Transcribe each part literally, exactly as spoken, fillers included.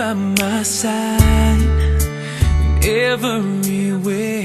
by my side in every way.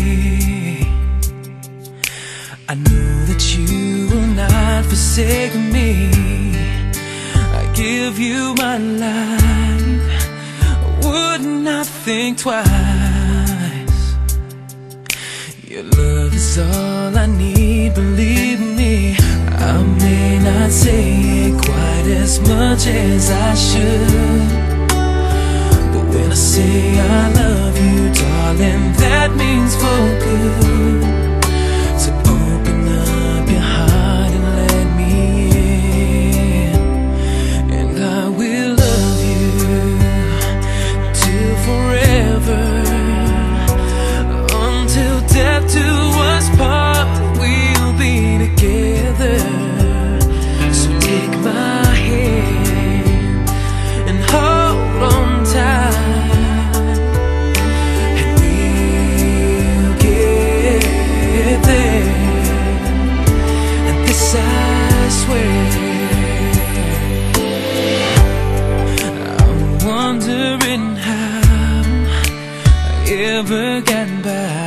I know that you will not forsake me. I give you my life, I would not think twice. Your love is all I need, believe me. I may not say it quite as much as I should, but when I say I love you, darling, that means for good. So open up your heart and let me in, and I will love you till forever, until death do us part. We'll be together. So take my hand and hold on tight, and we'll get there. And this I swear. I'm wondering how I ever got by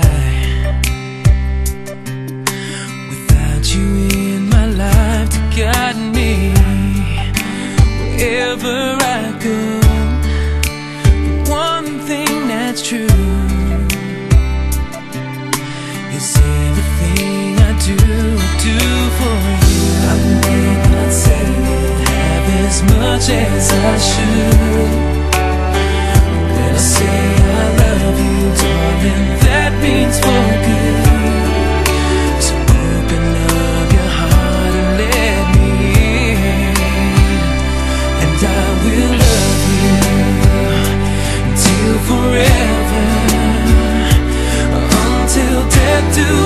without you in my life to guide me wherever I go. The one thing that's true is everything I do, I do for you. I may not say it half as much as I should, when I say I love you, darling, that means for good. So open up your heart and let me in, and I will love you till forever, until death do